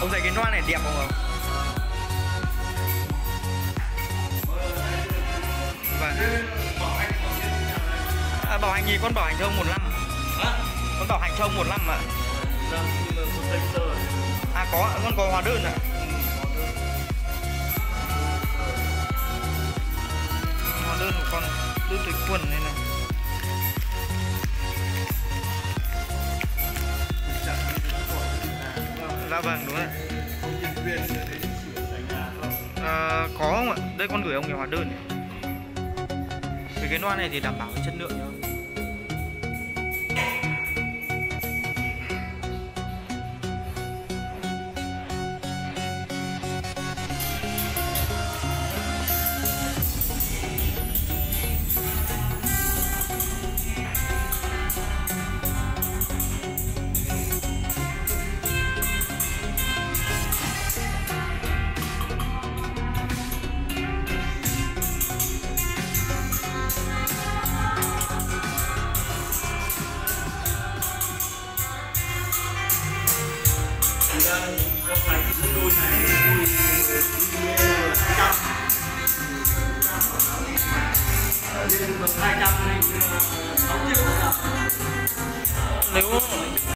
Ông thấy cái loa này đẹp không? Vâng. Bảo hành gì con bảo hành cho ông 1 năm. Con bảo hành cho ông 1 năm mà. Có, con có hóa đơn à? Hóa đơn của con Lưu Tùy Quân này này. Dạ vâng, đúng rồi. Có không ạ? Đây con gửi ông cái hóa đơn này. Cái loa này thì đảm bảo chất lượng nhá. Con này cái đôi này $200 này 6 triệu. Nếu